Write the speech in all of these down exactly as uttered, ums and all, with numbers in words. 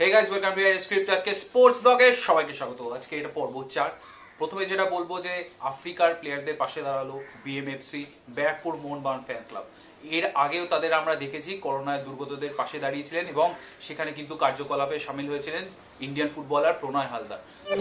Hey guys, welcome to your script আজকে sports ব্লগে সবাইকে স্বাগত। আজকে এটা পর্ব চার। প্রথমে যেটা বলবো যে আফ্রিকার প্লেয়ারদের পাশে দাঁড়ালো BMFC Barrackpore Mohun Bagan fan club. এর আগেও তাদের আমরা দেখেছি করোনায় দুর্গতদের পাশে দাঁড়িয়েছিলেন এবং সেখানে কিন্তু কার্যকলাপে সামিল হয়েছিলেন ইন্ডিয়ান ফুটবলার প্রণয় হালদার।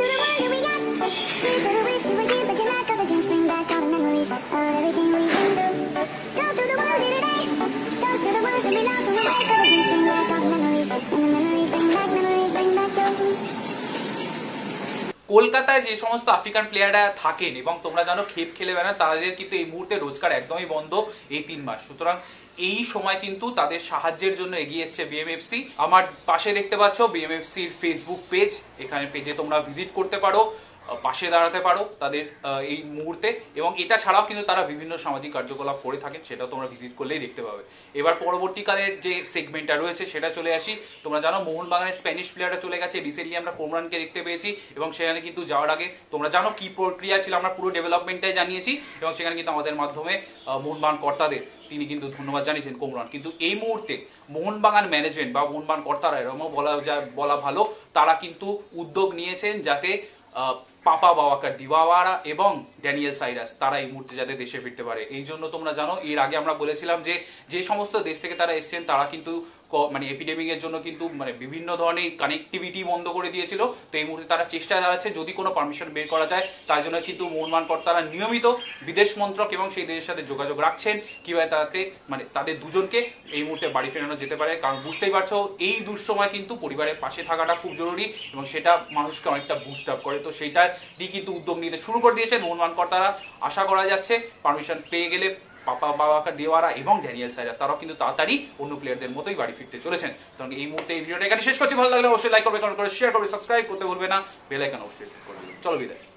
কলকাতায় যে সমস্ত আফ্রিকান প্লেয়াররা থাকেন এবং তোমরা জানো খেপ খেলে বেড়ান, তাদের কিন্তু এই মুহূর্তে রোজগার একদমই বন্ধ এই তিন মাস। সুতরাং এই সময় কিন্তু তাদের সাহায্যের জন্য এগিয়ে এসছে বিএমএফসি। আমার পাশে দেখতে পাচ্ছ বিএমএফসির ফেসবুক পেজ, এখানে পেজে তোমরা ভিজিট করতে পারো, পাশে দাঁড়াতে পারো তাদের এই মুহূর্তে। এবং এটা ছাড়াও কিন্তু তারা বিভিন্ন সামাজিক কার্যকলাপ করে থাকেন, সেটা তোমরা ভিজিট করলেই দেখতে পাবে। এবার পরবর্তীকালের যে সেগমেন্টটা রয়েছে সেটা চলে আসি। তোমরা জানো মোহনবাগানের স্প্যানিশ প্লেয়াররা চলে গেছে, রিসেন্টলি আমরা কোমরানকে দেখতে পেয়েছি এবং সেখানে কিন্তু যাওয়ার আগে তোমরা জানো কি প্রক্রিয়া ছিল, আমরা পুরো ডেভেলপমেন্টটাই জানিয়েছি এবং সেখানে কিন্তু আমাদের মাধ্যমে মোহনবাগান কর্তাদের তিনি কিন্তু ধন্যবাদ জানিয়েছেন কোমরান। কিন্তু এই মুহূর্তে মোহনবাগান ম্যানেজমেন্ট বা মোহনবাগান কর্তারা এরকমও বলা যায় বলা ভালো, তারা কিন্তু উদ্যোগ নিয়েছেন যাতে পাপা বাওয়াকার দিওয়ারা এবং ড্যানিয়েল সাইরাস তারা এই মুহূর্তে যাতে দেশে ফিরতে পারে। এই জন্য তোমরা জানো এর আগে আমরা বলেছিলাম যে যে সমস্ত দেশ থেকে তারা এসছেন তারা কিন্তু মানে এপিডেমিক এর জন্য কিন্তু মানে বিভিন্ন ধরনের কানেক্টিভিটি বন্ধ করে দিয়েছিল। তো এই মুহূর্তে তারা চেষ্টা চালাচ্ছে যদি কোনো পারমিশন বের করা যায়, তার জন্য কিন্তু মোহনবাগান কর্তারা নিয়মিত বিদেশ মন্ত্রক এবং সেই দেশের সাথে যোগাযোগ রাখছেন কিভাবে তাতে মানে তাদের দুজনকে এই মুহূর্তে বাড়ি ফেরানো যেতে পারে। কারণ বুঝতেই পারছো এই দুঃসময় কিন্তু পরিবারের পাশে থাকাটা খুব জরুরি এবং সেটা মানুষকে অনেকটা বুস্ট আপ করে। তো সেইটারই কিন্তু উদ্যোগ নিতে শুরু করে দিয়েছেন মোহনবাগান কর্তারা। আশা করা যাচ্ছে পারমিশন পেয়ে গেলে পাপা বাওয়াকার দিওয়ারা এবং ড্যানিয়েল সাইরাস তারাও কিন্তু তাড়াতাড়ি অন্য প্লেয়ারদের মতোই বাড়ি ফিরতে চলেছেন। তখন এই মুহূর্তে এই ভিডিওটা এখানে শেষ করছি। ভালো লাগলে অবশ্যই লাইক করবে, কমেন্ট করে শেয়ার করবে, সাবস্ক্রাইব করতে ভুলবে না, বেল আইকন অবশ্যই ক্লিক করবে। চলো বিদায়।